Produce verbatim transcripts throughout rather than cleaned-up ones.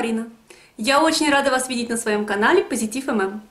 Марина. Я очень рада вас видеть на своем канале Positive эм эм.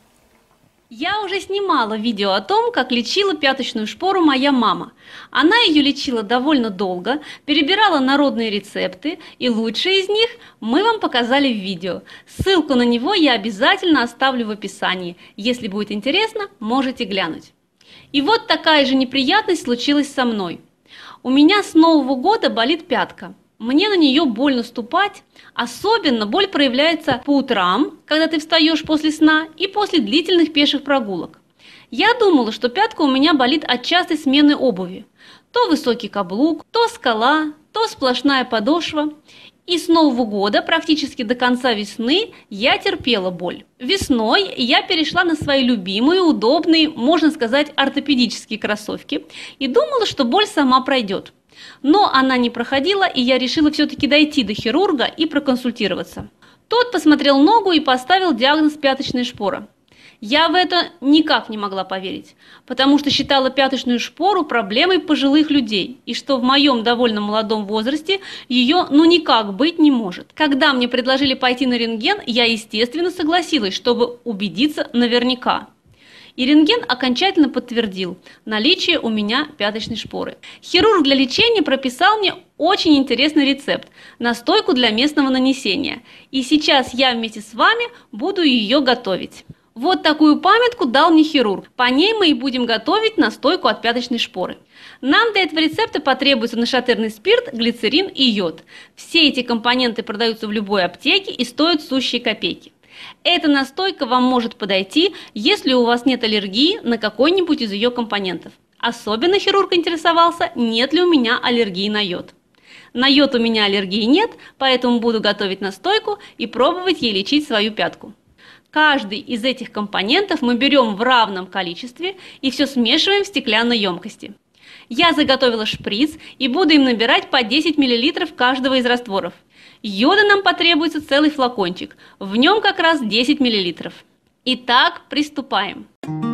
Я уже снимала видео о том, как лечила пяточную шпору моя мама. Она ее лечила довольно долго, перебирала народные рецепты, и лучшие из них мы вам показали в видео. Ссылку на него я обязательно оставлю в описании. Если будет интересно, можете глянуть. И вот такая же неприятность случилась со мной. У меня с Нового года болит пятка. Мне на нее больно ступать, особенно боль проявляется по утрам, когда ты встаешь после сна, и после длительных пеших прогулок. Я думала, что пятка у меня болит от частой смены обуви. То высокий каблук, то скала, то сплошная подошва. И с Нового года, практически до конца весны, я терпела боль. Весной я перешла на свои любимые, удобные, можно сказать, ортопедические кроссовки и думала, что боль сама пройдет. Но она не проходила, и я решила все-таки дойти до хирурга и проконсультироваться. Тот посмотрел ногу и поставил диагноз пяточная шпора. Я в это никак не могла поверить, потому что считала пяточную шпору проблемой пожилых людей, и что в моем довольно молодом возрасте ее ну никак быть не может. Когда мне предложили пойти на рентген, я, естественно, согласилась, чтобы убедиться наверняка. И рентген окончательно подтвердил наличие у меня пяточной шпоры. Хирург для лечения прописал мне очень интересный рецепт – настойку для местного нанесения. И сейчас я вместе с вами буду ее готовить. Вот такую памятку дал мне хирург. По ней мы и будем готовить настойку от пяточной шпоры. Нам для этого рецепта потребуется нашатырный спирт, глицерин и йод. Все эти компоненты продаются в любой аптеке и стоят сущие копейки. Эта настойка вам может подойти, если у вас нет аллергии на какой-нибудь из ее компонентов. Особенно хирург интересовался, нет ли у меня аллергии на йод. На йод у меня аллергии нет, поэтому буду готовить настойку и пробовать ей лечить свою пятку. Каждый из этих компонентов мы берем в равном количестве и все смешиваем в стеклянной емкости. Я заготовила шприц и буду им набирать по десять миллилитров каждого из растворов. Йода нам потребуется целый флакончик, в нем как раз десять миллилитров. Итак, приступаем.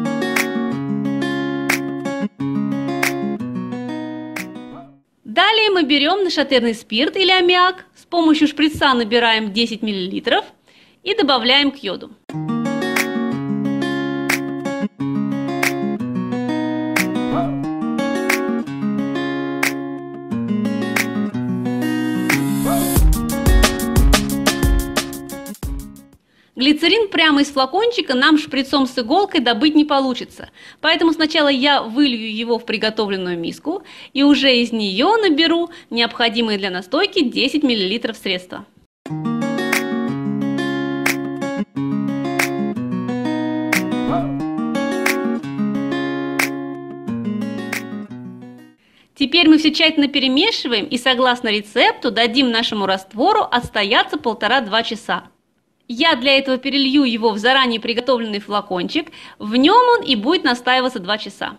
Далее мы берем нашатырный спирт или аммиак, с помощью шприца набираем десять миллилитров и добавляем к йоду. Глицерин прямо из флакончика нам шприцом с иголкой добыть не получится, поэтому сначала я вылью его в приготовленную миску и уже из нее наберу необходимые для настойки десять миллилитров средства. Теперь мы все тщательно перемешиваем и, согласно рецепту, дадим нашему раствору отстояться полтора-два часа. Я для этого перелью его в заранее приготовленный флакончик, в нем он и будет настаиваться два часа.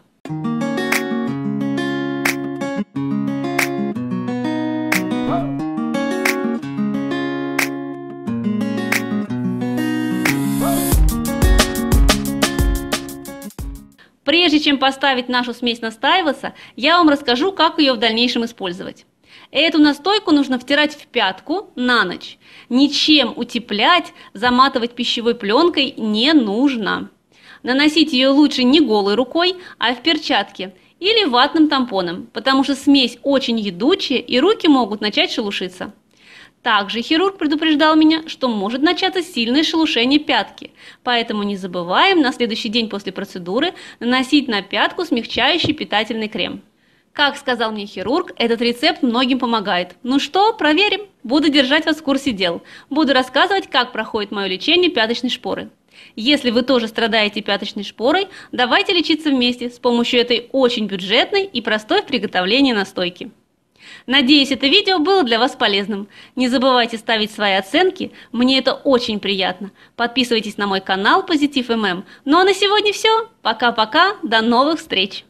Прежде чем поставить нашу смесь настаиваться, я вам расскажу, как ее в дальнейшем использовать. Эту настойку нужно втирать в пятку на ночь. Ничем утеплять, заматывать пищевой пленкой не нужно. Наносить ее лучше не голой рукой, а в перчатке или ватным тампоном, потому что смесь очень едучая и руки могут начать шелушиться. Также хирург предупреждал меня, что может начаться сильное шелушение пятки, поэтому не забываем на следующий день после процедуры наносить на пятку смягчающий питательный крем. Как сказал мне хирург, этот рецепт многим помогает. Ну что, проверим. Буду держать вас в курсе дел. Буду рассказывать, как проходит мое лечение пяточной шпоры. Если вы тоже страдаете пяточной шпорой, давайте лечиться вместе с помощью этой очень бюджетной и простой в приготовлении настойки. Надеюсь, это видео было для вас полезным. Не забывайте ставить свои оценки, мне это очень приятно. Подписывайтесь на мой канал Positive эм эм. Ну а на сегодня все. Пока-пока, до новых встреч!